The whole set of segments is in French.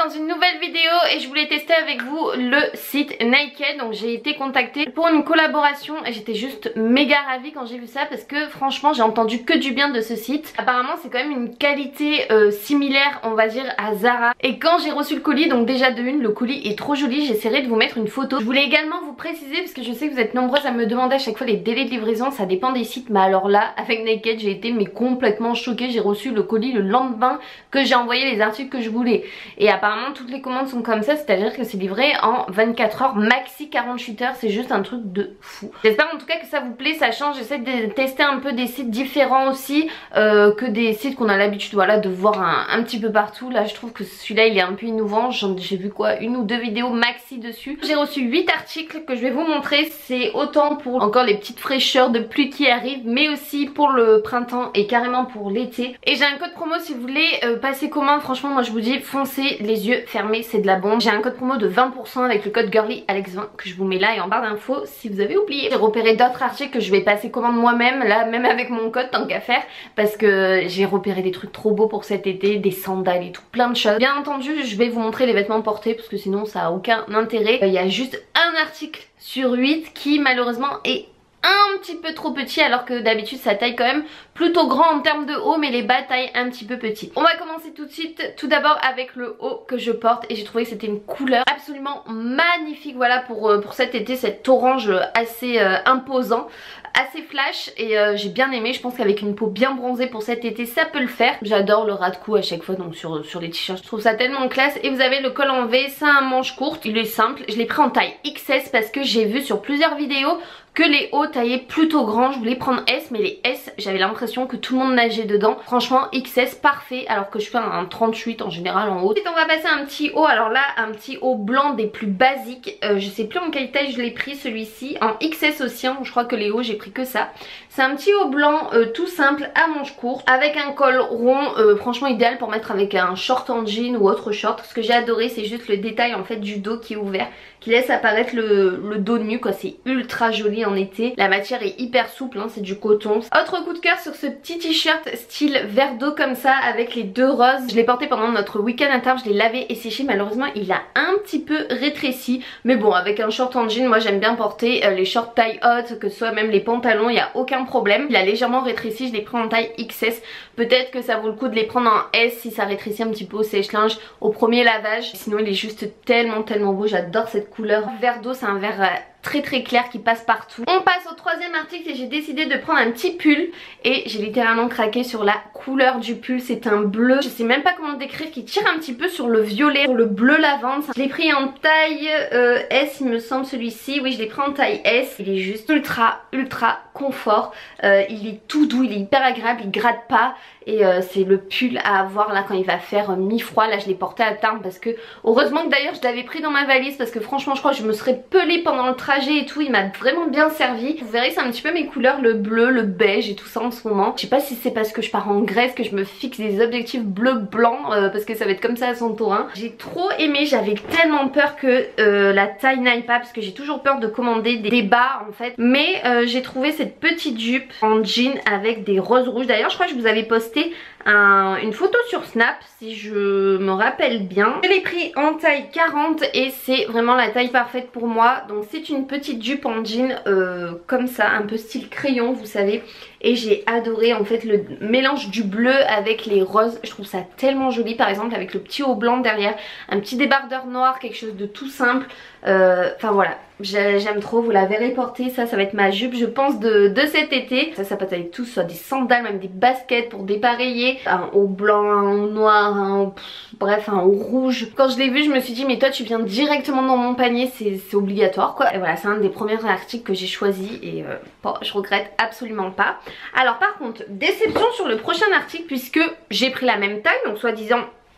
dans une nouvelle vidéo et je voulais tester avec vous le site Naked. Donc j'ai été contactée pour une collaboration et j'étais juste méga ravie quand j'ai vu ça parce que franchement j'ai entendu que du bien de ce site. Apparemment c'est quand même une qualité similaire on va dire à Zara. Et quand j'ai reçu le colis, donc déjà de une le colis est trop joli, j'essaierai de vous mettre une photo. Je voulais également vous préciser parce que je sais que vous êtes nombreuses à me demander à chaque fois les délais de livraison, ça dépend des sites. Mais alors là avec Naked j'ai été mais complètement choquée, j'ai reçu le colis le lendemain que j'ai envoyé les articles que je voulais. Et apparemment toutes les commandes sont comme ça, c'est à dire que c'est livré en 24 heures, maxi 48 heures, c'est juste un truc de fou. J'espère en tout cas que ça vous plaît, ça change, j'essaie de tester un peu des sites différents aussi que des sites qu'on a l'habitude voilà, de voir un petit peu partout. Là je trouve que celui-là il est un peu innovant, j'ai vu quoi, une ou deux vidéos maxi dessus. J'ai reçu 8 articles que je vais vous montrer, c'est autant pour encore les petites fraîcheurs de pluie qui arrivent, mais aussi pour le printemps et carrément pour l'été. Et j'ai un code promo si vous voulez passer commande, franchement moi je vous dis foncez les yeux fermés, c'est de la bombe. J'ai un code promo de 20% avec le code GirlyAlex20 que je vous mets là et en barre d'infos si vous avez oublié. J'ai repéré d'autres articles que je vais passer commande moi-même, là même avec mon code tant qu'à faire, parce que j'ai repéré des trucs trop beaux pour cet été, des sandales et tout, plein de choses. Bien entendu je vais vous montrer les vêtements portés parce que sinon ça a aucun intérêt. Il y a juste un article sur 8 qui malheureusement est un petit peu trop petit alors que d'habitude ça taille quand même plutôt grand en termes de haut, mais les bas taillent un petit peu petit. On va commencer tout de suite tout d'abord avec le haut que je porte et j'ai trouvé que c'était une couleur absolument magnifique voilà pour cet été, cet orange assez imposant, assez flash et j'ai bien aimé. Je pense qu'avec une peau bien bronzée pour cet été ça peut le faire. J'adore le ras de cou à chaque fois donc sur les t-shirts, je trouve ça tellement classe. Et vous avez le col en V, c'est un manche courte, il est simple, je l'ai pris en taille XS parce que j'ai vu sur plusieurs vidéos que les hauts taillaient plutôt grand. Je voulais prendre S mais les S j'avais l'impression que tout le monde nageait dedans. Franchement XS parfait alors que je fais un 38 en général en haut. Ensuite on va passer à un petit haut, alors là un petit haut blanc des plus basiques, je sais plus en quelle taille je l'ai pris celui-ci, en XS aussi hein. Je crois que les hauts j'ai pris que ça. C'est un petit haut blanc tout simple à manches courtes avec un col rond, franchement idéal pour mettre avec un short en jean ou autre short. Ce que j'ai adoré c'est juste le détail en fait du dos qui est ouvert, qui laisse apparaître le dos nu quoi, c'est ultra joli en été. La matière est hyper souple hein, c'est du coton. Autre coup de cœur sur ce petit t-shirt style vert d'eau comme ça avec les deux roses. Je l'ai porté pendant notre week-end à table, je l'ai lavé et séché, malheureusement il a un petit peu rétréci, mais bon avec un short en jean moi j'aime bien porter les shorts taille haute, que ce soit même les pantalons, il n'y a aucun problème. Il a légèrement rétréci, je l'ai pris en taille XS, peut-être que ça vaut le coup de les prendre en S si ça rétrécit un petit peu au sèche-linge au premier lavage. Sinon il est juste tellement beau, j'adore cette couleur. Vert d'eau c'est un vert très clair qui passe partout. On passe au troisième article et j'ai décidé de prendre un petit pull et j'ai littéralement craqué sur la couleur du pull. C'est un bleu, je sais même pas comment le décrire, qui tire un petit peu sur le violet, sur le bleu lavande. Je l'ai pris en taille S il me semble celui-ci, oui je l'ai pris en taille S. Il est juste ultra confort, il est tout doux, il est hyper agréable, il gratte pas et c'est le pull à avoir là quand il va faire mi-froid. Là je l'ai porté à Tarbes parce que heureusement que d'ailleurs je l'avais pris dans ma valise parce que franchement je crois que je me serais pelée pendant le trajet et tout, il m'a vraiment bien servi. Vous verrez c'est un petit peu mes couleurs, le bleu, le beige et tout ça en ce moment. Je sais pas si c'est parce que je pars en Grèce que je me fixe des objectifs bleu blanc parce que ça va être comme ça à Santorin. J'ai trop aimé, j'avais tellement peur que la taille n'aille pas parce que j'ai toujours peur de commander des bas en fait, mais j'ai trouvé cette petite jupe en jean avec des roses rouges. D'ailleurs je crois que je vous avais posté une photo sur Snap si je me rappelle bien. Je l'ai pris en taille 40 et c'est vraiment la taille parfaite pour moi. Donc c'est une petite jupe en jean comme ça, un peu style crayon vous savez. Et j'ai adoré en fait le mélange du bleu avec les roses. Je trouve ça tellement joli, par exemple avec le petit haut blanc derrière, un petit débardeur noir, quelque chose de tout simple. Enfin voilà, j'aime trop, vous la verrez porter. Ça va être ma jupe je pense de cet été. Ça peut être avec tout, soit des sandales, même des baskets pour dépareiller. Un haut blanc, un haut noir, bref un haut rouge. Quand je l'ai vu je me suis dit mais toi tu viens directement dans mon panier, c'est obligatoire quoi. Et voilà c'est un des premiers articles que j'ai choisi et bon, je regrette absolument pas. Alors par contre déception sur le prochain article puisque j'ai pris la même taille, donc soi-disant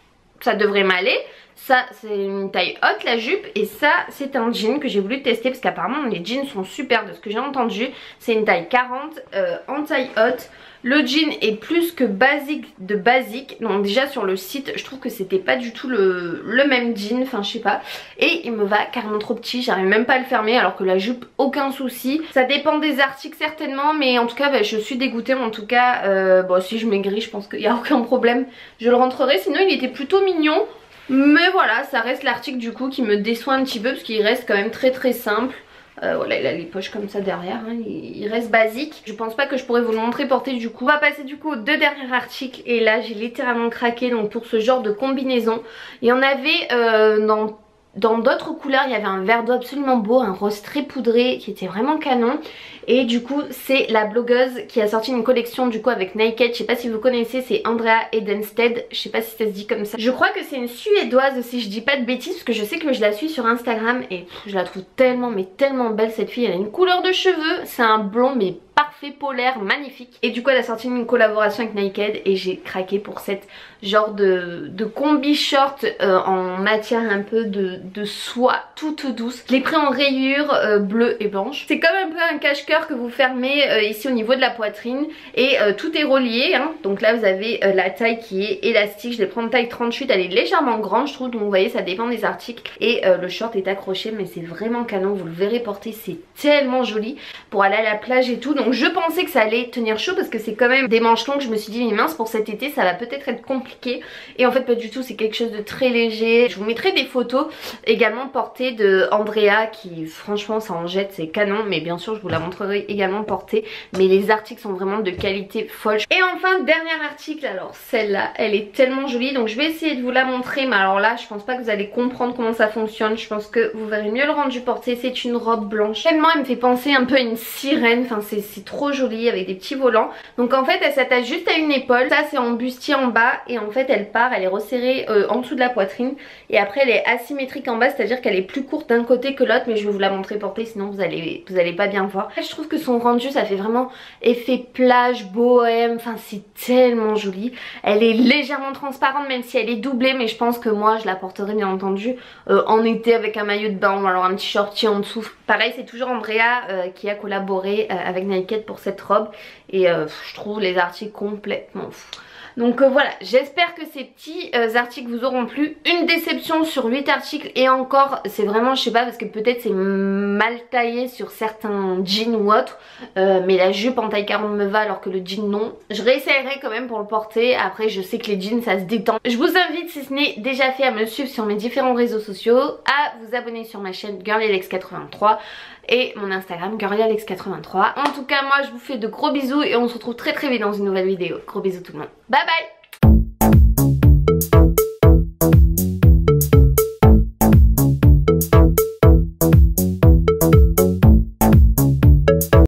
ça devrait m'aller. Ça c'est une taille haute la jupe et ça c'est un jean que j'ai voulu tester parce qu'apparemment les jeans sont super de ce que j'ai entendu. C'est une taille 40 en taille haute. Le jean est plus que basique de basique. Donc déjà sur le site je trouve que c'était pas du tout le même jean, enfin je sais pas. Et il me va carrément trop petit, j'arrive même pas à le fermer alors que la jupe aucun souci. Ça dépend des articles certainement mais en tout cas je suis dégoûtée. En tout cas bon si je maigris je pense qu'il n'y a aucun problème, je le rentrerai. Sinon il était plutôt mignon. Mais voilà, ça reste l'article du coup qui me déçoit un petit peu parce qu'il reste quand même très simple. Voilà, il a les poches comme ça derrière, hein, il reste basique. Je pense pas que je pourrais vous le montrer porté du coup. On va passer du coup aux deux derniers articles et là j'ai littéralement craqué donc pour ce genre de combinaison. Il y en avait dans d'autres couleurs, il y avait un vert d'eau absolument beau, un rose très poudré qui était vraiment canon. Et du coup c'est la blogueuse qui a sorti une collection du coup avec Naked, je sais pas si vous connaissez, c'est Andrea Edenstedt, je sais pas si ça se dit comme ça. Je crois que c'est une suédoise si je dis pas de bêtises parce que je sais que je la suis sur Instagram et je la trouve tellement mais tellement belle cette fille. Elle a une couleur de cheveux, c'est un blond mais parfait polaire, magnifique. Et du coup elle a sorti une collaboration avec Naked et j'ai craqué pour cette genre de combi short en matière un peu de soie toute douce. Je l'ai pris en rayure bleue et blanche. C'est comme un peu un cache-cœur que vous fermez ici au niveau de la poitrine et tout est relié hein. Donc là vous avez la taille qui est élastique, je l'ai pris en taille 38, elle est légèrement grande je trouve, donc vous voyez ça dépend des articles. Et le short est accroché mais c'est vraiment canon, vous le verrez porter, c'est tellement joli pour aller à la plage et tout. Donc je pensais que ça allait tenir chaud parce que c'est quand même des manches longues, je me suis dit mais mince pour cet été ça va peut-être être compliqué. Et en fait pas du tout, c'est quelque chose de très léger. Je vous mettrai des photos également portées de Andrea qui franchement ça en jette, c'est canon, mais bien sûr je vous la montrerai également portée, mais les articles sont vraiment de qualité folle. Et enfin dernier article, alors celle-là elle est tellement jolie donc je vais essayer de vous la montrer, mais alors là je pense pas que vous allez comprendre comment ça fonctionne, je pense que vous verrez mieux le rendu porté. C'est une robe blanche, tellement elle me fait penser un peu à une sirène, enfin c'est trop joli avec des petits volants. Donc en fait elle s'attache juste à une épaule, ça c'est en bustier en bas et en fait elle part, elle est resserrée en dessous de la poitrine et après elle est asymétrique en bas, c'est à dire qu'elle est plus courte d'un côté que l'autre, mais je vais vous la montrer portée sinon vous allez pas bien voir. Je trouve que son rendu ça fait vraiment effet plage, bohème, enfin c'est tellement joli. Elle est légèrement transparente même si elle est doublée, mais je pense que moi je la porterai bien entendu en été avec un maillot de bain ou alors un petit shorty en dessous. Pareil c'est toujours Andrea qui a collaboré avec Naked pour cette robe et je trouve les articles complètement fous. Donc voilà, j'espère que ces petits articles vous auront plu. Une déception sur 8 articles et encore c'est vraiment je sais pas parce que peut-être c'est mal taillé sur certains jeans ou autres, mais la jupe en taille 40 me va alors que le jean non. Je réessayerai quand même pour le porter, après je sais que les jeans ça se détend. Je vous invite si ce n'est déjà fait à me suivre sur mes différents réseaux sociaux, à vous abonner sur ma chaîne girlyalex83 et mon Instagram girlyalex83. En tout cas moi je vous fais de gros bisous et on se retrouve très vite dans une nouvelle vidéo. Gros bisous tout le monde, bye bye.